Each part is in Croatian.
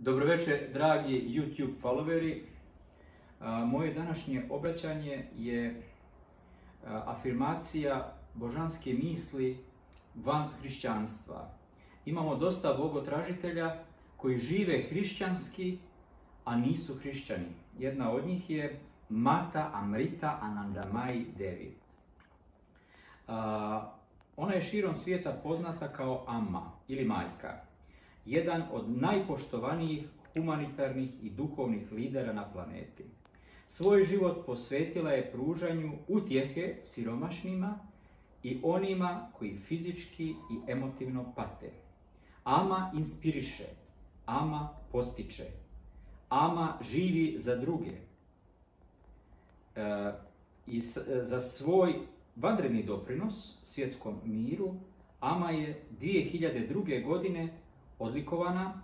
Dobro večer, dragi YouTube followeri. Moje današnje obraćanje je afirmacija božanske misli van hrišćanstva. Imamo dosta bogotražitelja koji žive hrišćanski, a nisu hrišćani. Jedna od njih je Mata Amrita Anandamayi Devi. Ona je širom svijeta poznata kao Amma ili majka. Jedan od najpoštovanijih humanitarnih i duhovnih lidera na planeti. Svoj život posvetila je pružanju utjehe siromašnima i onima koji fizički i emotivno pate. Ama inspiriše, Ama postiče, Ama živi za druge. I za svoj vanredni doprinos svjetskom miru, Ama je 2002. godine odlikovana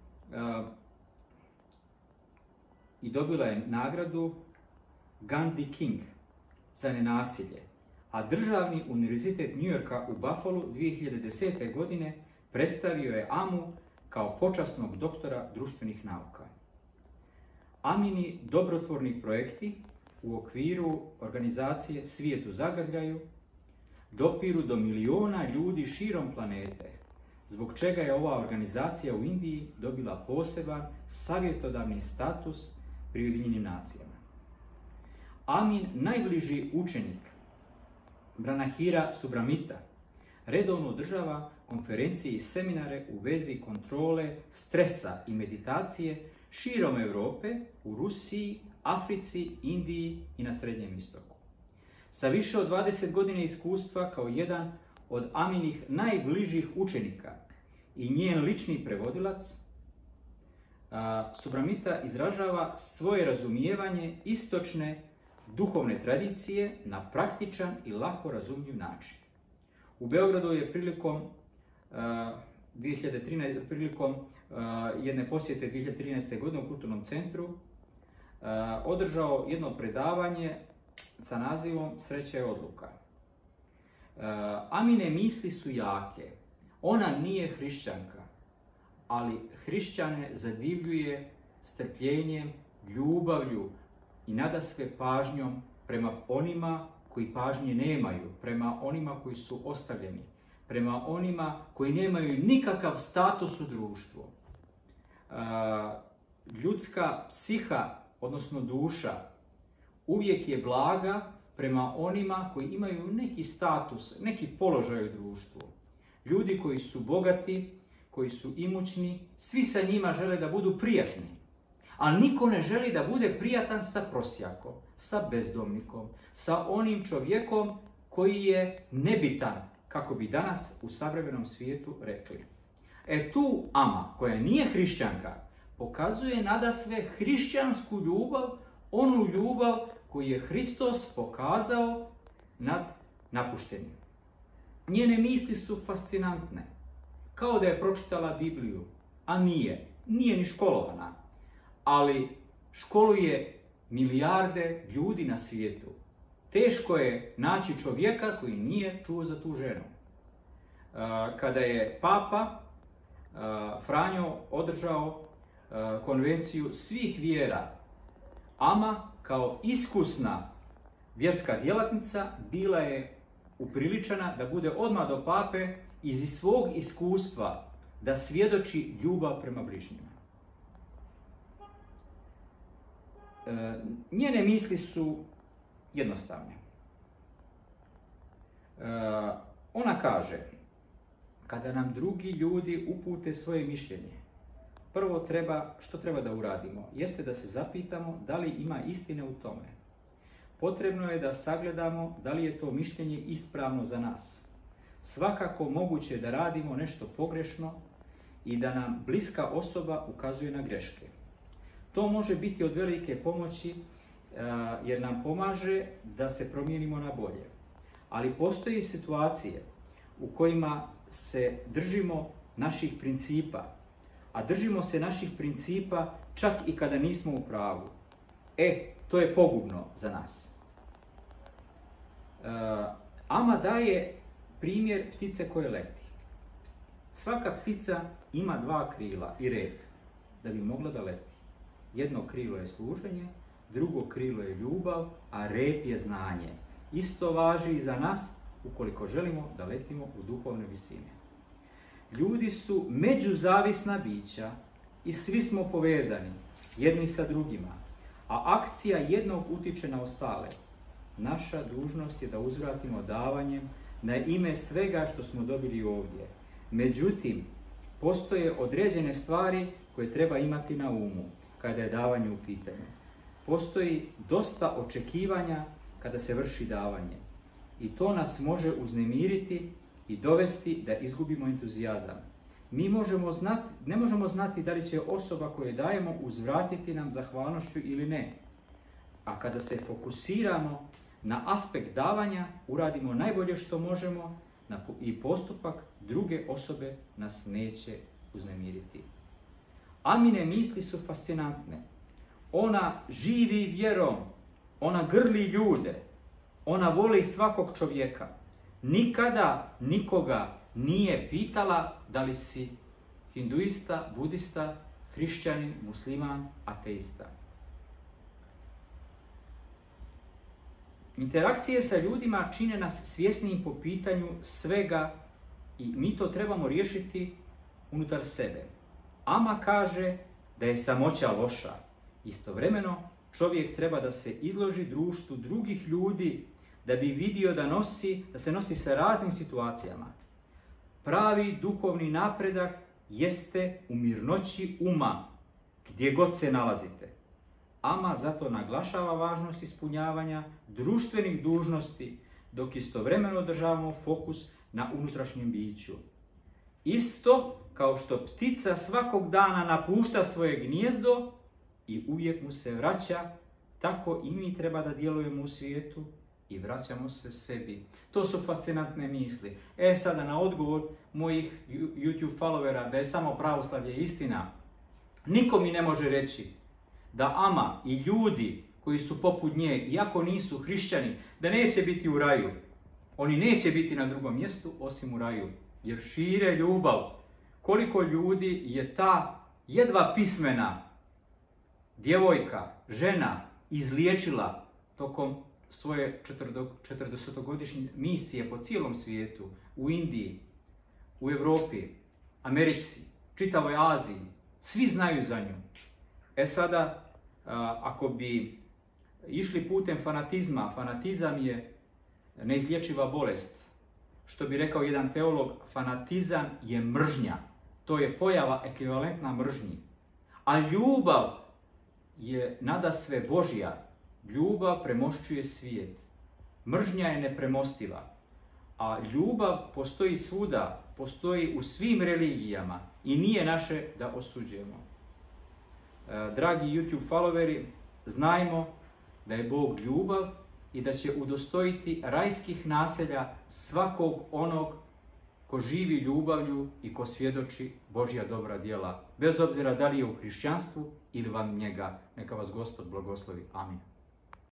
i dobila je nagradu Gandhi King za nenasilje, a Državni univerzitet New Yorka u Buffalo 2010. godine predstavio je Amu kao počasnog doktora društvenih nauka. Amini dobrotvorni projekti u okviru organizacije Svijet u zagrljaju dopiru do miliona ljudi širom planete, zbog čega je ova organizacija u Indiji dobila poseban savjetodavni status pri Ujedinjenim nacijama. Amin, najbliži učenik Branahira Subramita, redovno održava konferencije i seminare u vezi kontrole stresa i meditacije širom Europe, u Rusiji, Africi, Indiji i na Srednjem istoku. Sa više od 20 godina iskustva kao jedan od Aminih najbližih učenika i njen lični prevodilac, Subramita izražava svoje razumijevanje istočne duhovne tradicije na praktičan i lako razumljiv način. U Beogradu je prilikom jedne posjete 2013. godine u Kulturnom centru održao jedno predavanje sa nazivom Sreća je odluka. Amine misli su jake. Ona nije hrišćanka, ali hrišćane zadivljuje strpljenjem, ljubavlju i nadasve pažnjom prema onima koji pažnje nemaju, prema onima koji su ostavljeni, prema onima koji nemaju nikakav status u društvu. Ljudska psiha, odnosno duša, uvijek je blaga prema onima koji imaju neki status, neki položaj u društvu. Ljudi koji su bogati, koji su imućni, svi sa njima žele da budu prijatni. A niko ne želi da bude prijatan sa prosjakom, sa bezdomnikom, sa onim čovjekom koji je nebitan, kako bi danas u savremenom svijetu rekli. Tu Ama, koja nije hrišćanka, pokazuje nadasve hrišćansku ljubav, onu ljubav koju je Hristos pokazao nad napuštenim. Njene misli su fascinantne, kao da je pročitala Bibliju, a nije ni školovana, ali školuje milijarde ljudi na svijetu. Teško je naći čovjeka koji nije čuo za tu ženu. Kada je Papa Franjo održao konvenciju svih vjera, Ama kao iskusna vjerska djelatnica bila je upriličena da bude odmah do Pape iz svog iskustva da svjedoči ljubav prema bližnjima. Njene misli su jednostavne. Ona kaže, kada nam drugi ljudi upute svoje mišljenje, prvo što treba da uradimo, jeste da se zapitamo da li ima istine u tome. Potrebno je da sagledamo da li je to mišljenje ispravno za nas. Svakako moguće je da radimo nešto pogrešno i da nam bliska osoba ukazuje na greške. To može biti od velike pomoći jer nam pomaže da se promijenimo na bolje. Ali postoji situacije u kojima se držimo naših principa, a držimo se naših principa čak i kada nismo u pravu. To je pogubno za nas. Ama daje primjer ptice koje leti. Svaka ptica ima dva krila i rep. da bi mogla da leti. Jedno krilo je služenje, drugo krilo je ljubav, a rep je znanje. Isto važi i za nas ukoliko želimo da letimo u duhovne visine. Ljudi su međuzavisna bića i svi smo povezani jedni sa drugima, a akcija jednog utiče na ostale. Naša dužnost je da uzvratimo davanjem na ime svega što smo dobili ovdje. Međutim, postoje određene stvari koje treba imati na umu kada je davanje u pitanju. Postoji dosta očekivanja kada se vrši davanje i to nas može uznemiriti i dovesti da izgubimo entuzijazam. Mi ne možemo znati da li će osoba koju dajemo uzvratiti nam zahvalnošću ili ne. A kada se fokusiramo na aspekt davanja, uradimo najbolje što možemo i postupak druge osobe nas neće uznemiriti. Amine misli su fascinantne. Ona živi vjerom, ona grli ljude, ona voli svakog čovjeka. Nikada nikoga nije pitala da li si hinduista, budista, hrišćanin, musliman, ateista. Interakcije sa ljudima čine nas svjesnijim po pitanju svega i mi to trebamo riješiti unutar sebe. Ama kaže da je samoća loša. Istovremeno, čovjek treba da se izloži društvu drugih ljudi da bi vidio da se nosi sa raznim situacijama. Pravi duhovni napredak jeste u mirnoći uma, gdje god se nalazite. Ama zato naglašava važnost ispunjavanja društvenih dužnosti, dok istovremeno održavamo fokus na unutrašnjem biću. Isto kao što ptica svakog dana napušta svoje gnijezdo i uvijek mu se vraća, tako i mi treba da djelujemo u svijetu i vraćamo se sebi. To su fascinantne misli. Sada na odgovor mojih YouTube followera da je samo pravoslavlje istina. Niko mi ne može reći da ama i ljudi koji su poput nje, iako nisu hrišćani, da neće biti u raju. Oni neće biti na drugom mjestu osim u raju, jer šire ljubav. Koliko ljudi je ta jedva pismena djevojka, žena izliječila tokom svoje 40-godišnje misije po cijelom svijetu, u Indiji, u Europi, Americi, čitavoj Aziji. Svi znaju za nju. Sada, ako bi išli putem fanatizma, fanatizam je neizlječiva bolest. Što bi rekao jedan teolog, fanatizam je mržnja. To je pojava ekvivalentna mržnji. A ljubav je nadasve Božja. Ljubav premošćuje svijet. Mržnja je nepremostiva. A ljubav postoji svuda, postoji u svim religijama i nije naše da osuđujemo. Dragi YouTube followeri, znajmo da je Bog ljubav i da će udostojiti rajskih naselja svakog onog ko živi ljubavlju i ko svjedoči Božja dobra djela. Bez obzira da li je u hrišćanstvu ili van njega. Neka vas Gospod blagoslovi. Amin.